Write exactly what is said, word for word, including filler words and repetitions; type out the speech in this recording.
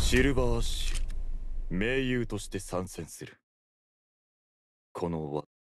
シルバーアッシュ盟友として参戦する。この輪